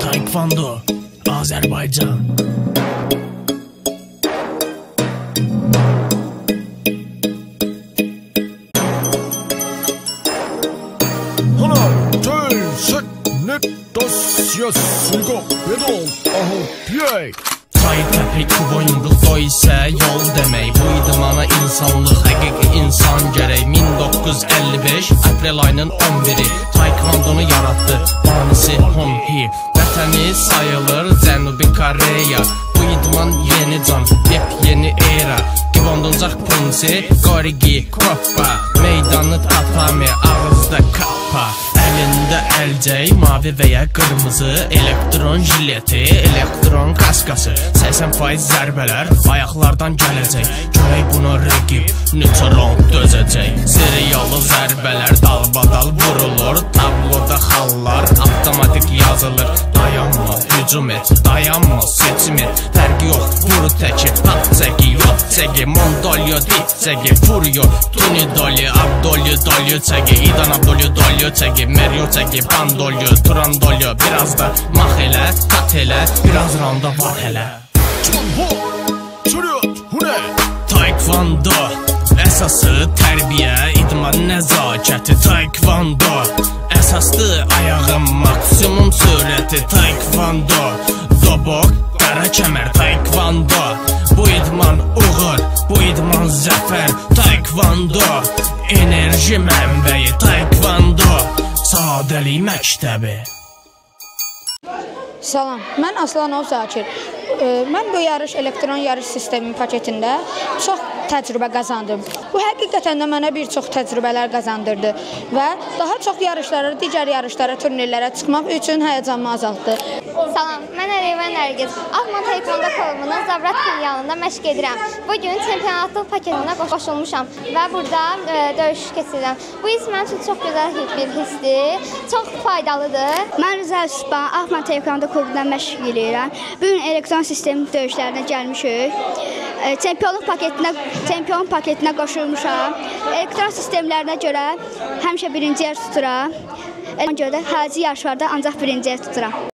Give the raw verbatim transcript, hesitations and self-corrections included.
Taekwondo, Azerbaycan. Tay təpik boyunluqda isə yol demək. Bu idmana insanlıq, həqiqi insan gərək. min doqquz yüz əlli beş aprel ayının on biri Taekwondonu yaratdı banisi Hon Hee. Vətəni sayılır Cənubi Koreya. Bu idman yeni can, yep yeni era. Givonduncaq punsi, qorigi, koppa. Meydanı tatami, ağızda kappa. Əlində əlcək, mavi və ya qırmızı. Elektron jileti, elektron kaskası. səksən faiz zərbələr ayaqlardan gələcək. Görək buna rəqib neçə round dözəcək. Seriyalı zərbələr dalbadal vurulur. Tabloda xallar avtomatik yazılır. Dayanma, hücum et, dayanma, seçim et. Fərqi yox, vur təki, at çəki, yot çəki. Mondolyo, dit çəki, furyo, tuni dolyo, abdolyo, dolyo çəki. İdan abdolyo, dolyo çəki. Meryo çəki, bandolyo, turandolyo. Biraz da max elə, tat elə, biraz randa var hələ. Taekwondo əsası tərbiyə, idman nəzakəti. Taekwondo əsasdır ayağın maksimum sürəti. Taekwondo dobok, qara kəmər. Taekwondo bu idman uğur, bu idman zəfər. Taekwondo enerji mənbəyi. Taekwondo sadəlik məktəbi. Salam, mən Aslanov Zakir. Mən bu yarış, elektron yarış sistemi paketində çox təcrübə qazandım. Bu həqiqətən də mənə bir çox təcrübələr qazandırdı və daha çox yarışlara, digər yarışlara, turnirlərə çıxmaq üçün həyəcanımı azaltdı. Salam, mən Əleyvə Nərgiz. Ağman Taekwondo klubunun Zabrat filialında məşq edirəm. Bugün çempionatlıq paketinə qoşulmuşam və burada e, döyüş keçirirəm. Bu his mənim üçün çox gözəl bir hissdir, çox faydalıdır. Mən Rıza Span, Ağman Taekwondo klubundan məşq edirəm. Bugün elektron sistem döyüşlərinə gəlmişik. Çempionluq paketinə, çempion paketinə qoşulmuşam. Elektron sistemlərinə görə həmişə birinci yer tuturam. Ona görə də xarici yarışlarda ancaq birinci yer tuturam.